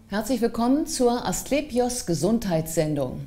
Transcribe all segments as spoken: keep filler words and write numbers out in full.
Herzlich willkommen zur Asklepios Gesundheitssendung.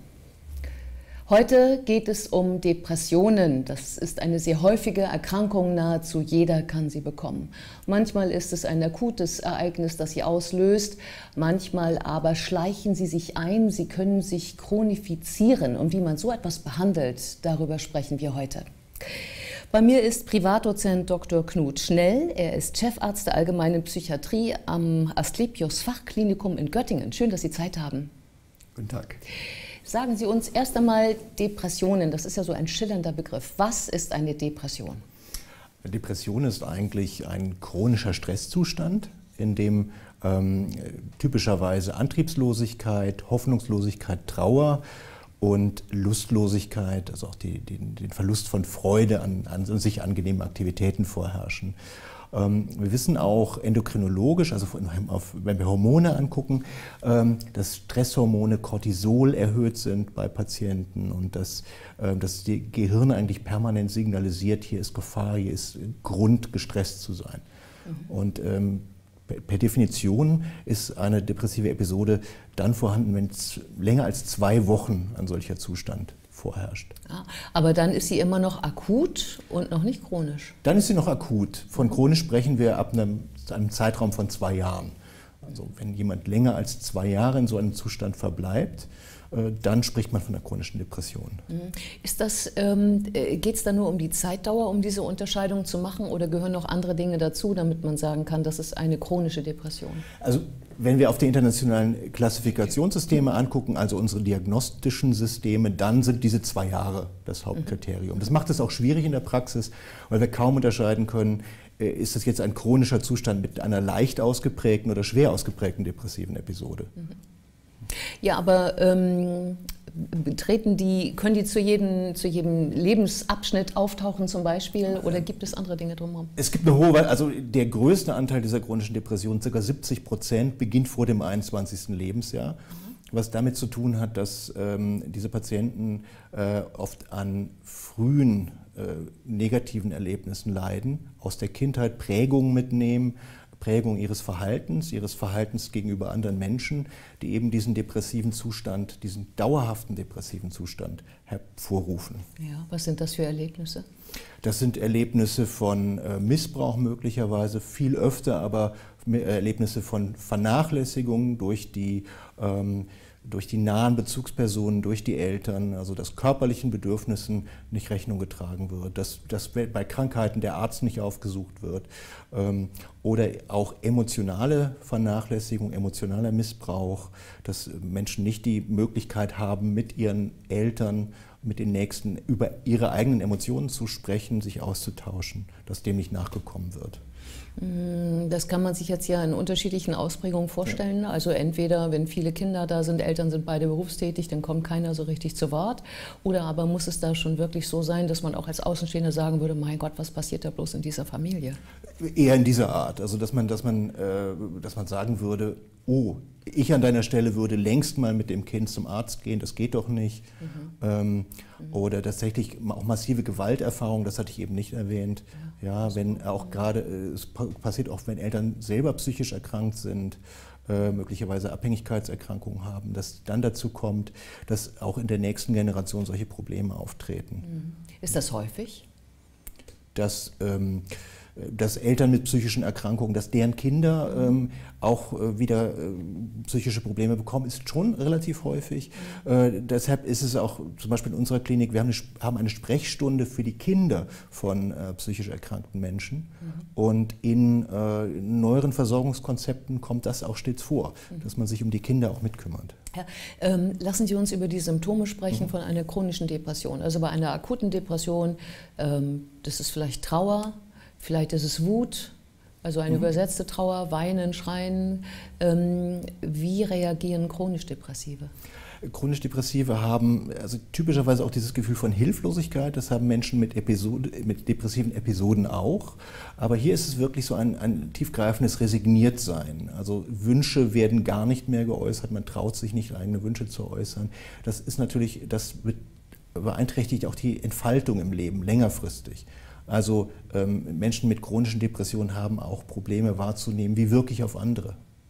Heute geht es um Depressionen. Das ist eine sehr häufige Erkrankung, nahezu jeder kann sie bekommen. Manchmal ist es ein akutes Ereignis, das sie auslöst, manchmal aber schleichen sie sich ein, sie können sich chronifizieren. Und wie man so etwas behandelt, darüber sprechen wir heute. Bei mir ist Privatdozent Doktor Knut Schnell. Er ist Chefarzt der Allgemeinen Psychiatrie am Asklepios Fachklinikum in Göttingen. Schön, dass Sie Zeit haben. Guten Tag. Sagen Sie uns erst einmal Depressionen. Das ist ja so ein schillernder Begriff. Was ist eine Depression? Depression ist eigentlich ein chronischer Stresszustand, in dem ähm, typischerweise Antriebslosigkeit, Hoffnungslosigkeit, Trauer und Lustlosigkeit, also auch die, die, den Verlust von Freude an, an sich angenehmen Aktivitäten vorherrschen. Ähm, wir wissen auch endokrinologisch, also von, auf, wenn wir Hormone angucken, ähm, dass Stresshormone Cortisol erhöht sind bei Patienten und dass, äh, dass die Gehirn eigentlich permanent signalisiert, hier ist Gefahr, hier ist Grund, gestresst zu sein. Mhm. Und ähm, per Definition ist eine depressive Episode dann vorhanden, wenn es länger als zwei Wochen ein solcher Zustand vorherrscht. Ja, aber dann ist sie immer noch akut und noch nicht chronisch? Dann ist sie noch akut. Von chronisch sprechen wir ab einem, einem Zeitraum von zwei Jahren. Also wenn jemand länger als zwei Jahre in so einem Zustand verbleibt, dann spricht man von einer chronischen Depression. Ist das, ähm, geht es da nur um die Zeitdauer, um diese Unterscheidung zu machen, oder gehören noch andere Dinge dazu, damit man sagen kann, das ist eine chronische Depression? Also wenn wir auf die internationalen Klassifikationssysteme angucken, also unsere diagnostischen Systeme, dann sind diese zwei Jahre das Hauptkriterium. Das macht es auch schwierig in der Praxis, weil wir kaum unterscheiden können, ist das jetzt ein chronischer Zustand mit einer leicht ausgeprägten oder schwer ausgeprägten depressiven Episode. Ja, aber ähm, treten die, können die zu jedem, zu jedem Lebensabschnitt auftauchen zum Beispiel, oder gibt es andere Dinge drumherum? Es gibt eine hohe, also der größte Anteil dieser chronischen Depression, ca. siebzig Prozent, beginnt vor dem einundzwanzigsten Lebensjahr. Was damit zu tun hat, dass ähm, diese Patienten äh, oft an frühen äh, negativen Erlebnissen leiden, aus der Kindheit Prägungen mitnehmen, Prägung ihres Verhaltens, ihres Verhaltens gegenüber anderen Menschen, die eben diesen depressiven Zustand, diesen dauerhaften depressiven Zustand hervorrufen. Ja, was sind das für Erlebnisse? Das sind Erlebnisse von äh, Missbrauch möglicherweise, viel öfter aber Erlebnisse von Vernachlässigung durch die ähm, durch die nahen Bezugspersonen, durch die Eltern, also dass körperlichen Bedürfnissen nicht Rechnung getragen wird, dass, dass bei Krankheiten der Arzt nicht aufgesucht wird ähm, oder auch emotionale Vernachlässigung, emotionaler Missbrauch, dass Menschen nicht die Möglichkeit haben, mit ihren Eltern, mit den Nächsten über ihre eigenen Emotionen zu sprechen, sich auszutauschen, dass dem nicht nachgekommen wird. Das kann man sich jetzt ja in unterschiedlichen Ausprägungen vorstellen. Also entweder, wenn viele Kinder da sind, Eltern sind beide berufstätig, dann kommt keiner so richtig zu Wort. Oder aber muss es da schon wirklich so sein, dass man auch als Außenstehender sagen würde, mein Gott, was passiert da bloß in dieser Familie? Eher in dieser Art. Also dass man, dass man, äh, dass man sagen würde, oh, ich an deiner Stelle würde längst mal mit dem Kind zum Arzt gehen, das geht doch nicht. Mhm. Ähm, mhm. Oder tatsächlich auch massive Gewalterfahrungen, das hatte ich eben nicht erwähnt. Ja, ja, wenn auch gerade, es passiert oft, wenn Eltern selber psychisch erkrankt sind, äh, möglicherweise Abhängigkeitserkrankungen haben, dass dann dazu kommt, dass auch in der nächsten Generation solche Probleme auftreten. Ist das häufig? Dass, ähm, dass Eltern mit psychischen Erkrankungen, dass deren Kinder ähm, auch äh, wieder äh, psychische Probleme bekommen, ist schon relativ häufig. Äh, deshalb ist es auch zum Beispiel in unserer Klinik, wir haben eine, haben eine Sprechstunde für die Kinder von äh, psychisch erkrankten Menschen. Mhm. Und in äh, neueren Versorgungskonzepten kommt das auch stets vor, mhm. dass man sich um die Kinder auch mitkümmert. Ja, ähm, lassen Sie uns über die Symptome sprechen mhm. von einer chronischen Depression. Also bei einer akuten Depression, ähm, das ist vielleicht Trauer, vielleicht ist es Wut, also eine mhm. übersetzte Trauer, Weinen, Schreien. Ähm, wie reagieren chronisch Depressive? Chronisch Depressive haben also typischerweise auch dieses Gefühl von Hilflosigkeit. Das haben Menschen mit, Episode, mit depressiven Episoden auch. Aber hier ist es wirklich so ein, ein tiefgreifendes Resigniertsein. Also Wünsche werden gar nicht mehr geäußert. Man traut sich nicht, eigene Wünsche zu äußern. Das ist natürlich, das beeinträchtigt auch die Entfaltung im Leben längerfristig. Also ähm, Menschen mit chronischen Depressionen haben auch Probleme wahrzunehmen, wie wirke ich auf andere.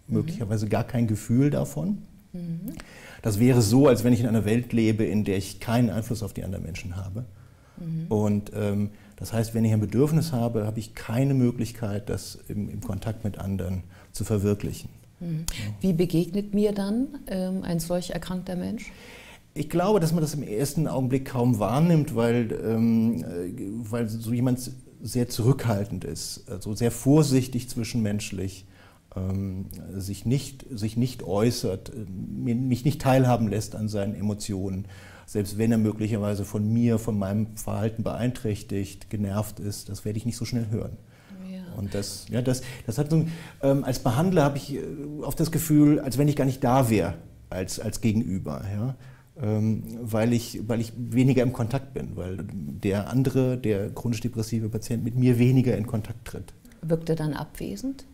möglicherweise gar kein Gefühl davon. Mhm. Das wäre so, als wenn ich in einer Welt lebe, in der ich keinen Einfluss auf die anderen Menschen habe. Mhm. Und ähm, das heißt, wenn ich ein Bedürfnis habe, habe ich keine Möglichkeit, das im, im Kontakt mit anderen zu verwirklichen. Mhm. Wie begegnet mir dann ähm, ein solch erkrankter Mensch? Ich glaube, dass man das im ersten Augenblick kaum wahrnimmt, weil, ähm, weil so jemand sehr zurückhaltend ist, also sehr vorsichtig zwischenmenschlich, ähm, sich, nicht, sich nicht äußert, mich nicht teilhaben lässt an seinen Emotionen, selbst wenn er möglicherweise von mir, von meinem Verhalten beeinträchtigt, genervt ist, das werde ich nicht so schnell hören. Ja. Und das, ja, das, das hat so, ähm, als Behandler habe ich oft das Gefühl, als wenn ich gar nicht da wäre als, als Gegenüber. Ja? Ähm, weil, ich, weil ich weniger im Kontakt bin, weil der andere, der chronisch depressive Patient mit mir weniger in Kontakt tritt. Wirkt er dann abwesend?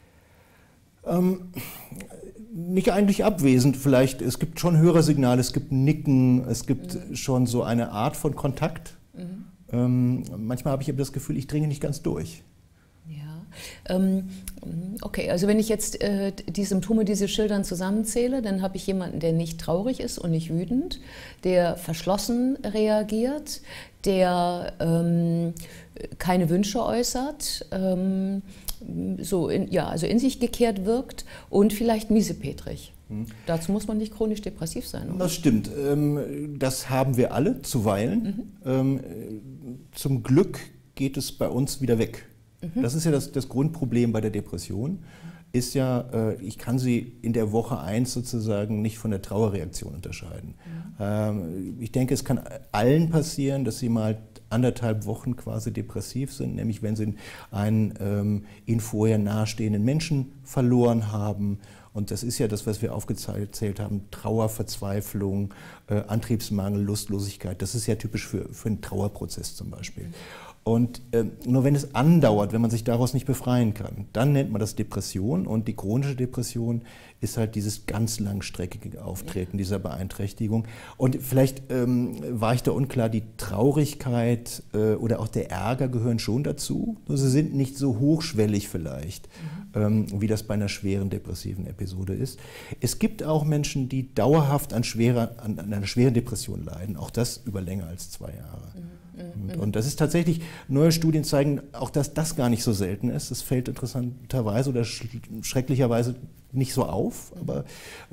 Ähm, nicht eigentlich abwesend, vielleicht, es gibt schon Hörersignale, es gibt Nicken, es gibt mhm. schon so eine Art von Kontakt. Mhm. Ähm, manchmal habe ich aber das Gefühl, ich dringe nicht ganz durch. Ja, ähm, okay, also wenn ich jetzt äh, die Symptome, die Sie schildern, zusammenzähle, dann habe ich jemanden, der nicht traurig ist und nicht wütend, der verschlossen reagiert, der ähm, keine Wünsche äußert, ähm, so in, ja, also in sich gekehrt wirkt und vielleicht miesepetrig. Hm. Dazu muss man nicht chronisch depressiv sein, oder? Das stimmt. Das haben wir alle zuweilen. Mhm. Zum Glück geht es bei uns wieder weg. Mhm. Das ist ja das, das Grundproblem bei der Depression, ist ja, ich kann sie in der Woche eins sozusagen nicht von der Trauerreaktion unterscheiden. Mhm. Ich denke, es kann allen passieren, dass sie mal anderthalb Wochen quasi depressiv sind, nämlich wenn sie einen ähm, ihnen vorher nahestehenden Menschen verloren haben. Und das ist ja das, was wir aufgezählt haben, Trauer, Verzweiflung, äh, Antriebsmangel, Lustlosigkeit. Das ist ja typisch für, für einen Trauerprozess zum Beispiel. Und äh, nur wenn es andauert, wenn man sich daraus nicht befreien kann, dann nennt man das Depression. Und die chronische Depression ist halt dieses ganz langstreckige Auftreten dieser Beeinträchtigung. Und vielleicht ähm, war ich da unklar, die Traurigkeit äh, oder auch der Ärger gehören schon dazu. Nur sie sind nicht so hochschwellig vielleicht, mhm. ähm, wie das bei einer schweren depressiven Episode ist. Es gibt auch Menschen, die dauerhaft an, schwerer, an, an einer schweren Depression leiden, auch das über länger als zwei Jahre. Mhm. Und, und das ist tatsächlich, neue Studien zeigen auch, dass das gar nicht so selten ist. Das fällt interessanterweise oder sch schrecklicherweise nicht so auf, aber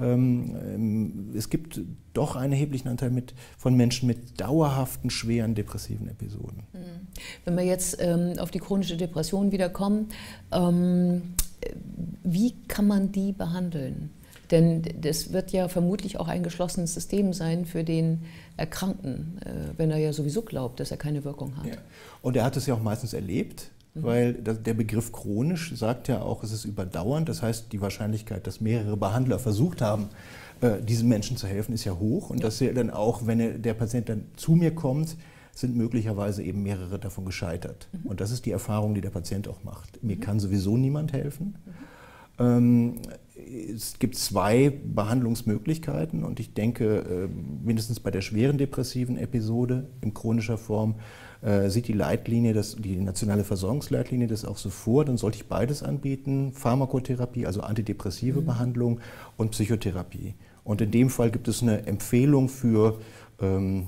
ähm, es gibt doch einen erheblichen Anteil mit, von Menschen mit dauerhaften, schweren depressiven Episoden. Wenn wir jetzt ähm, auf die chronische Depression wiederkommen, ähm, wie kann man die behandeln? Denn das wird ja vermutlich auch ein geschlossenes System sein für den Erkrankten, wenn er ja sowieso glaubt, dass er keine Wirkung hat. Ja. Und er hat es ja auch meistens erlebt, mhm. weil der Begriff chronisch sagt ja auch, es ist überdauernd. Das heißt, die Wahrscheinlichkeit, dass mehrere Behandler versucht haben, diesen Menschen zu helfen, ist ja hoch. Und ja. dass er dann auch, wenn er, der Patient dann zu mir kommt, sind möglicherweise eben mehrere davon gescheitert. Mhm. Und das ist die Erfahrung, die der Patient auch macht. Mir mhm. kann sowieso niemand helfen. Mhm. Ähm, Es gibt zwei Behandlungsmöglichkeiten und ich denke, mindestens bei der schweren depressiven Episode in chronischer Form sieht die Leitlinie, das, die nationale Versorgungsleitlinie das auch so vor, dann sollte ich beides anbieten, Pharmakotherapie, also antidepressive mhm. Behandlung und Psychotherapie. Und in dem Fall gibt es eine Empfehlung für ähm,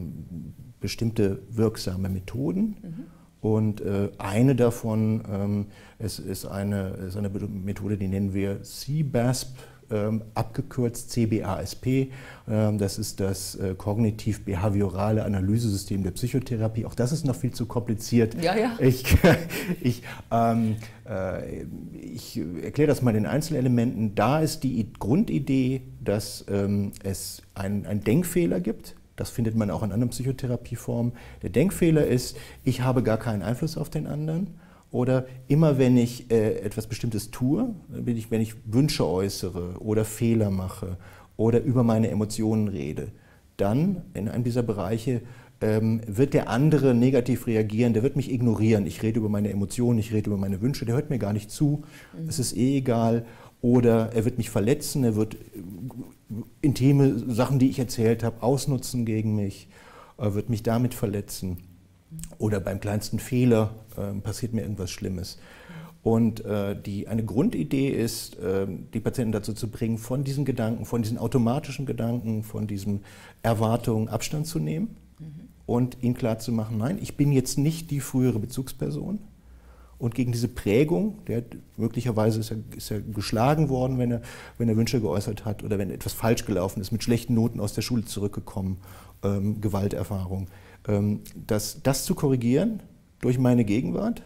bestimmte wirksame Methoden. Mhm. Und äh, eine davon ähm, es ist, eine, ist eine Methode, die nennen wir C B A S P, ähm, abgekürzt C B A S P. Ähm, das ist das äh, kognitiv-behaviorale Analysesystem der Psychotherapie. Auch das ist noch viel zu kompliziert. Ja, ja. Ich, ich, ähm, äh, ich erkläre das mal in Einzelelementen. Da ist die Grundidee, dass ähm, es einen Denkfehler gibt. Das findet man auch in anderen Psychotherapieformen. Der Denkfehler ist, ich habe gar keinen Einfluss auf den anderen. Oder immer wenn ich äh, etwas Bestimmtes tue, wenn ich, wenn ich Wünsche äußere oder Fehler mache oder über meine Emotionen rede, dann in einem dieser Bereiche ähm, wird der andere negativ reagieren, der wird mich ignorieren. Ich rede über meine Emotionen, ich rede über meine Wünsche, der hört mir gar nicht zu, mhm. es ist eh egal. Oder er wird mich verletzen, er wird intime Sachen, die ich erzählt habe, ausnutzen gegen mich, er wird mich damit verletzen. Oder beim kleinsten Fehler äh, passiert mir irgendwas Schlimmes. Und äh, die, eine Grundidee ist, äh, die Patienten dazu zu bringen, von diesen Gedanken, von diesen automatischen Gedanken, von diesen Erwartungen Abstand zu nehmen mhm. und ihnen klarzumachen, nein, ich bin jetzt nicht die frühere Bezugsperson. Und gegen diese Prägung, der möglicherweise ist er, ist er geschlagen worden, wenn er, wenn er Wünsche geäußert hat oder wenn etwas falsch gelaufen ist, mit schlechten Noten aus der Schule zurückgekommen, ähm, Gewalterfahrung, ähm, das, das zu korrigieren durch meine Gegenwart.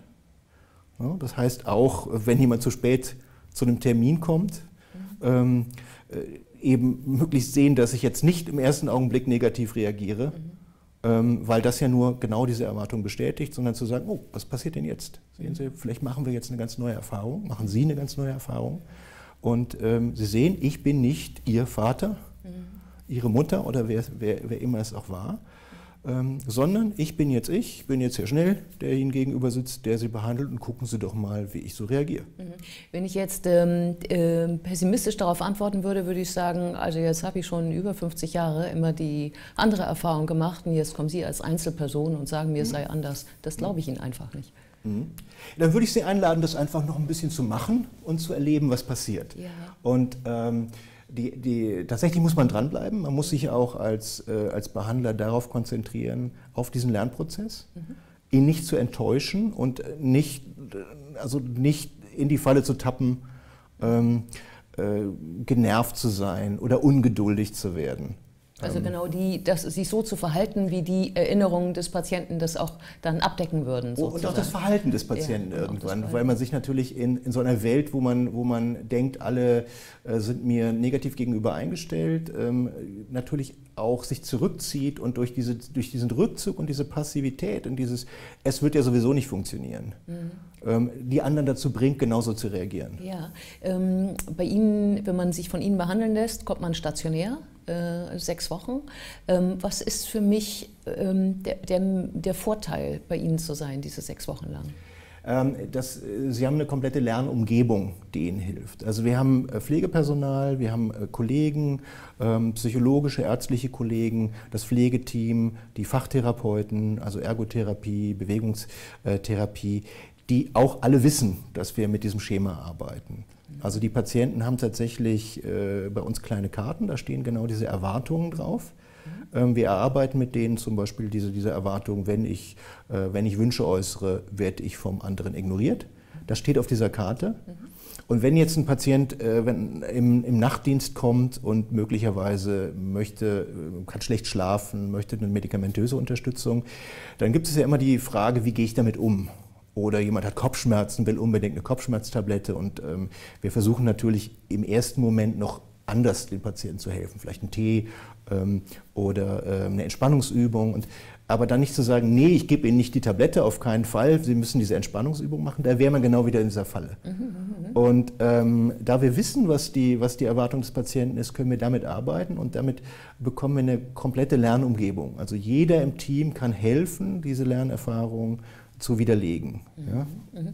Ja, das heißt auch, wenn jemand zu spät zu einem Termin kommt, mhm. ähm, äh, eben möglichst sehen, dass ich jetzt nicht im ersten Augenblick negativ reagiere, mhm. ähm, weil das ja nur genau diese Erwartung bestätigt, sondern zu sagen, oh, was passiert denn jetzt? Sehen Sie, vielleicht machen wir jetzt eine ganz neue Erfahrung, machen Sie eine ganz neue Erfahrung und ähm, Sie sehen, ich bin nicht Ihr Vater, mhm. Ihre Mutter oder wer, wer, wer immer es auch war, Ähm, sondern ich bin jetzt ich, bin jetzt Herr Schnell, der Ihnen gegenüber sitzt, der Sie behandelt und gucken Sie doch mal, wie ich so reagiere. Wenn ich jetzt ähm, äh, pessimistisch darauf antworten würde, würde ich sagen, also jetzt habe ich schon über fünfzig Jahre immer die andere Erfahrung gemacht und jetzt kommen Sie als Einzelperson und sagen mir, es sei anders. Das glaube ich Ihnen einfach nicht. Mhm. Dann würde ich Sie einladen, das einfach noch ein bisschen zu machen und zu erleben, was passiert. Ja. Und ähm, Die, die, tatsächlich muss man dranbleiben, man muss sich auch als, äh, als Behandler darauf konzentrieren, auf diesen Lernprozess, mhm. ihn nicht zu enttäuschen und nicht, also nicht in die Falle zu tappen, ähm, äh, genervt zu sein oder ungeduldig zu werden. Also genau, die, das, sich so zu verhalten, wie die Erinnerungen des Patienten das auch dann abdecken würden. Sozusagen. Und auch das Verhalten des Patienten ja, irgendwann, weil man sich natürlich in, in so einer Welt, wo man, wo man denkt, alle äh, sind mir negativ gegenüber eingestellt, ähm, natürlich auch sich zurückzieht und durch, diese, durch diesen Rückzug und diese Passivität und dieses, es wird ja sowieso nicht funktionieren, mhm. ähm, die anderen dazu bringt, genauso zu reagieren. Ja, ähm, bei Ihnen, wenn man sich von Ihnen behandeln lässt, kommt man stationär. Äh, sechs Wochen. Ähm, was ist für mich ähm, der, der, der Vorteil, bei Ihnen zu sein, diese sechs Wochen lang? Ähm, das, Sie haben eine komplette Lernumgebung, die Ihnen hilft. Also wir haben Pflegepersonal, wir haben Kollegen, ähm, psychologische, ärztliche Kollegen, das Pflegeteam, die Fachtherapeuten, also Ergotherapie, Bewegungstherapie, die auch alle wissen, dass wir mit diesem Schema arbeiten. Also die Patienten haben tatsächlich äh, bei uns kleine Karten, da stehen genau diese Erwartungen drauf. Mhm. Ähm, wir erarbeiten mit denen zum Beispiel diese, diese Erwartung, wenn ich, äh, wenn ich Wünsche äußere, werde ich vom anderen ignoriert. Das steht auf dieser Karte. Mhm. Und wenn jetzt ein Patient äh, wenn, im, im Nachtdienst kommt und möglicherweise möchte, kann schlecht schlafen, möchte eine medikamentöse Unterstützung, dann gibt es ja immer die Frage, wie gehe ich damit um? Oder jemand hat Kopfschmerzen, will unbedingt eine Kopfschmerztablette und ähm, wir versuchen natürlich im ersten Moment noch anders den Patienten zu helfen, vielleicht einen Tee ähm, oder äh, eine Entspannungsübung. Und, aber dann nicht zu sagen, nee, ich gebe Ihnen nicht die Tablette, auf keinen Fall, Sie müssen diese Entspannungsübung machen, da wäre man genau wieder in dieser Falle. Mhm, und ähm, da wir wissen, was die, was die Erwartung des Patienten ist, können wir damit arbeiten und damit bekommen wir eine komplette Lernumgebung. Also jeder im Team kann helfen, diese Lernerfahrung zu widerlegen. Ja?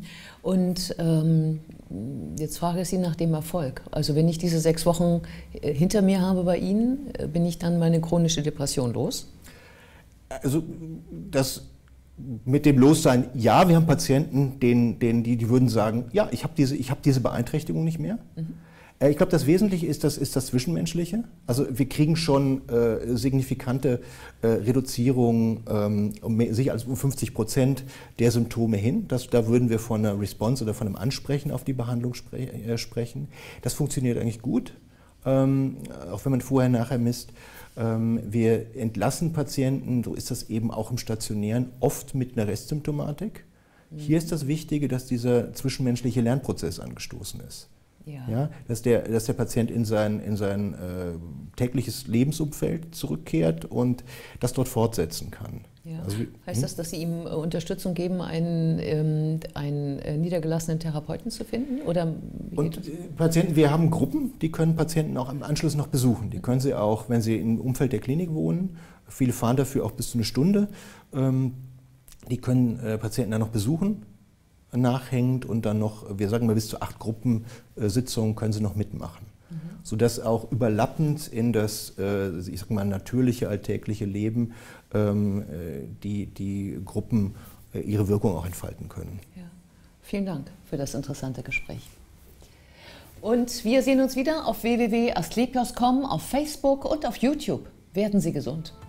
Und ähm, jetzt frage ich Sie nach dem Erfolg. Also wenn ich diese sechs Wochen hinter mir habe bei Ihnen, bin ich dann meine chronische Depression los? Also das mit dem Lossein, ja, wir haben Patienten, denen, denen die, die würden sagen, ja, ich habe diese, ich hab diese Beeinträchtigung nicht mehr. Mhm. Ich glaube, das Wesentliche ist das, ist das Zwischenmenschliche. Also wir kriegen schon äh, signifikante äh, Reduzierungen, ähm, um, sicher als um fünfzig Prozent der Symptome hin. Das, da würden wir von einer Response oder von einem Ansprechen auf die Behandlung spre äh, sprechen. Das funktioniert eigentlich gut, ähm, auch wenn man vorher, nachher misst. Ähm, wir entlassen Patienten, so ist das eben auch im Stationären, oft mit einer Restsymptomatik. Mhm. Hier ist das Wichtige, dass dieser zwischenmenschliche Lernprozess angestoßen ist. Ja. Ja, dass, der, dass der Patient in sein, in sein äh, tägliches Lebensumfeld zurückkehrt und das dort fortsetzen kann. Ja. Also, heißt hm? das, dass Sie ihm äh, Unterstützung geben, einen, ähm, einen äh, niedergelassenen Therapeuten zu finden? Oder und äh, Patienten, wir haben Gruppen, die können Patienten auch im Anschluss noch besuchen. Die können sie auch, wenn sie im Umfeld der Klinik wohnen, viele fahren dafür auch bis zu eine Stunde, ähm, die können äh, Patienten dann noch besuchen. Nachhängt und dann noch, wir sagen mal, bis zu acht Gruppensitzungen können sie noch mitmachen. Mhm. Sodass auch überlappend in das, ich sag mal, natürliche, alltägliche Leben die, die Gruppen ihre Wirkung auch entfalten können. Ja. Vielen Dank für das interessante Gespräch. Und wir sehen uns wieder auf w w w punkt asklepios punkt com, auf Facebook und auf YouTube. Werden Sie gesund!